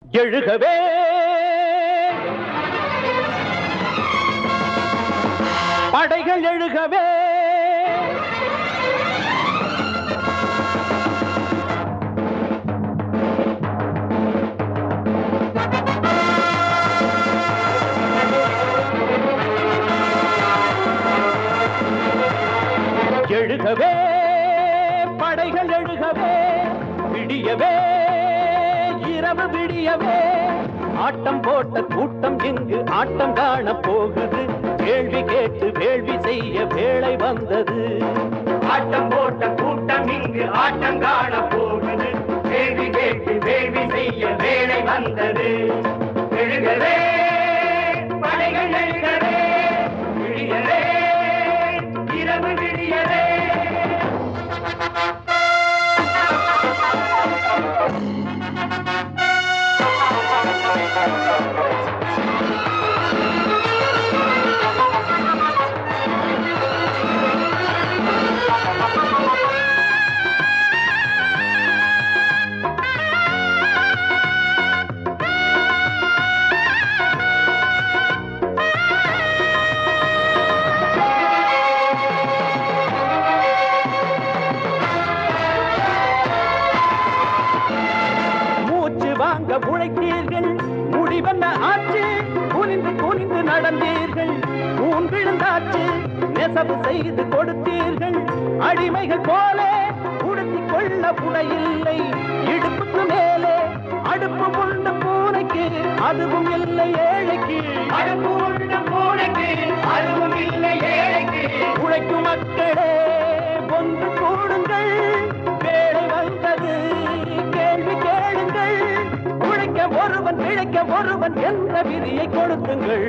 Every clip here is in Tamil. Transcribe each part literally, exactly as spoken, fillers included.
எழுகவே படைகள் எழுகவே எழுகவே படைகள் எழுகவே விடியவே இரவு விடியவே ஆட்டம் போட்ட கூட்டம் இங்கு ஆட்டம் காண போகுது கேள்வி கேட்டு வேள்வி செய்ய வேளை வந்தது ஆட்டம் போட்ட கூட்டம் இங்கு ஆட்டம் காண போகுது கேள்வி கேட்டு வேள்வி செய்ய வேளை வந்தது எழுகவே படைகள் எழுகவே விடியவே இரவு விடியவே உழைத்தீர்கள் முடிவென்ன ஆச்சு குனிந்து குனிந்து நடந்தீர்கள் ஊன் விழுந்தாச்சு நெசவு செய்து கொடுத்தீர்கள் அடிமைகள் போல உடுத்திக் கொள்ள புடையில்லை இடுப்புக்கு மேலே அடுப்பு உள்ள பூனைக்கு அதுவும் இல்லை ஏழைக்கு அடுப்பு உள்ள பூனைக்கு அதுவும் இல்லை ஏழைக்கு உழைக்கும் மக்களே ஒன்று கூடுங்கள் வேலை வந்தது கேள்வி கேளுங்கள் உழைக்க ஒருவன் பிழைக்க ஒருவன் என்ற விதியை கொடுத்துங்கள்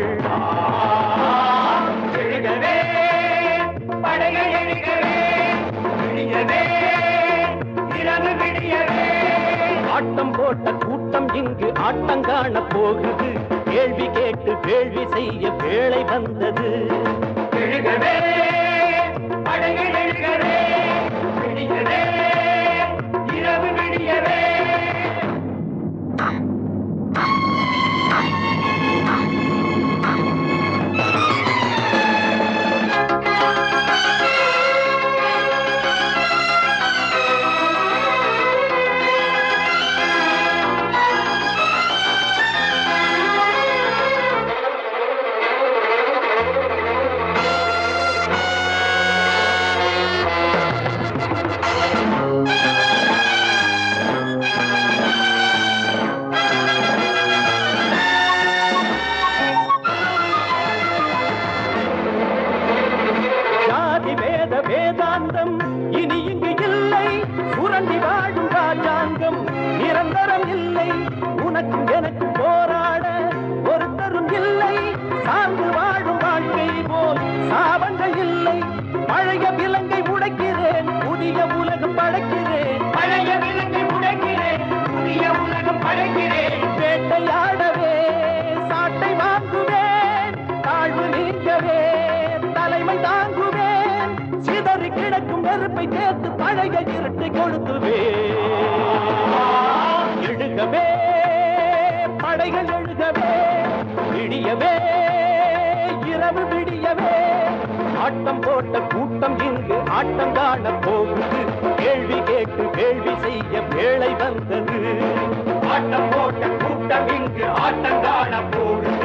எழுகவே படைகள் எழுகவே விடியவே இரவு விடியவே ஆட்டம் போட்ட கூட்டம் இங்கு ஆட்டம் காண போகுது கேள்வி கேட்டு வேள்வி செய்ய வேளை வந்தது எழுகவே படைகள் எழுகவே விடியவே இரவு விடியவே வேதாந்தம் இனி இங்கு இல்லை சுரண்டி வாழும் ராஜாங்கம் நிரந்தரம் இல்லை உனக்கும் எனக்கு போராட ஒருத்தரும் இல்லை சார்ந்து வாழும் வாழ்க்கை போல் சாபங்கள் இல்லை பழைய விலங்கை உடைக்கிறேன் புதிய உலகம் படைக்கிறேன் பழைய விலங்கை உடைக்கிறேன் புதிய உலகம் படைக்கிறேன் வேட்டையாடவே சாட்டை வாங்குவேன் தாழ்வு நீங்கவே தலைமை தாங்குவேன் சிதறி கிடக்கும் நெருப்பை சேர்த்து பழைய இருட்டை கொளுத்துவே எழுகவே படைகள் எழுகவே விடியவே இரவு விடியவே ஆட்டம் போட்ட கூட்டம் இங்கு ஆட்டம் காண போகுது கேள்வி கேட்டு வேள்வி செய்ய வேளை வந்தது ஆட்டம் போட்ட கூட்டம் இங்கு ஆட்டம் காண போகுது